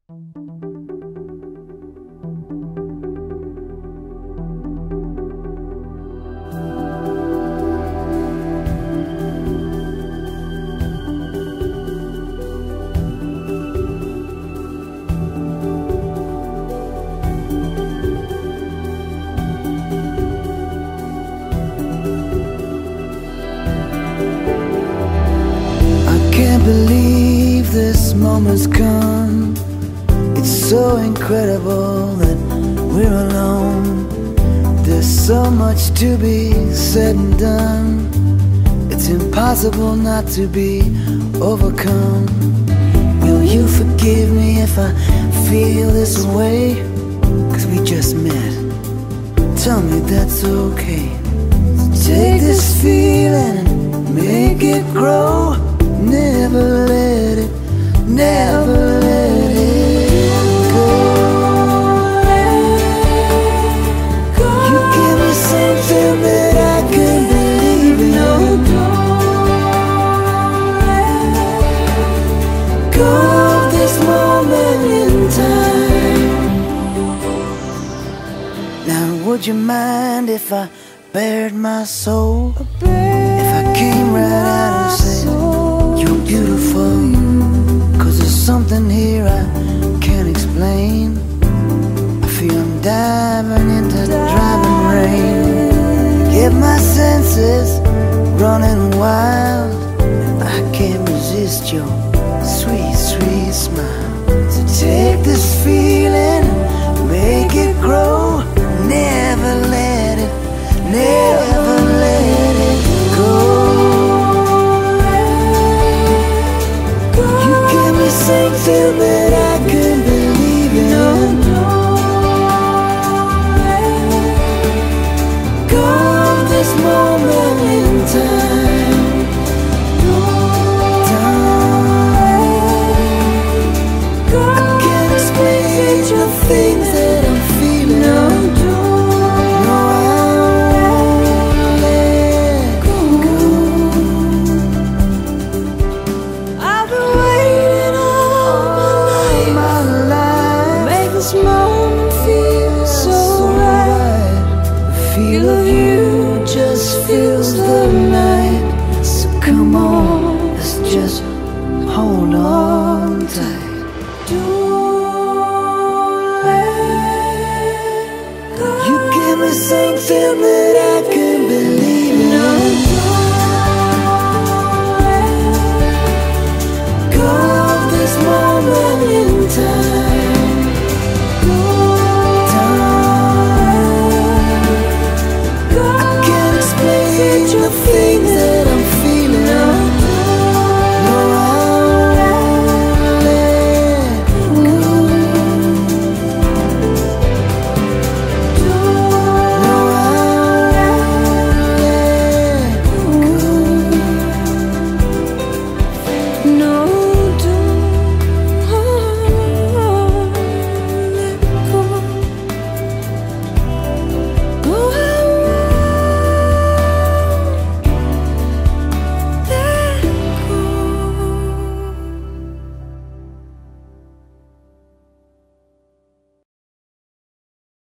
Can't believe this moment's come. It's so incredible that we're alone. There's so much to be said and done. It's impossible not to be overcome. Will you forgive me if I feel this way? 'Cause we just met. Tell me that's okay. So take this feeling and make it grow. Never let it go. You give me something that I can believe in. Go of this moment in time. Now would you mind if I bared my soul? If I came right out and said you're beautiful? 'Cause there's something here I can't explain. I feel I'm diving into driving rain. Get my senses running wild. I can't resist your sweet, sweet smile. So take this feeling, make it grow. Never let it go. Something that I can believe in. Go of this moment in time. I can't explain the things that I'm feeling. No, I won't let go. I've been waiting this moment feels so right. The feel of you just fills the night. So come on, let's just hold on tight. Don't let go. You give me something that I can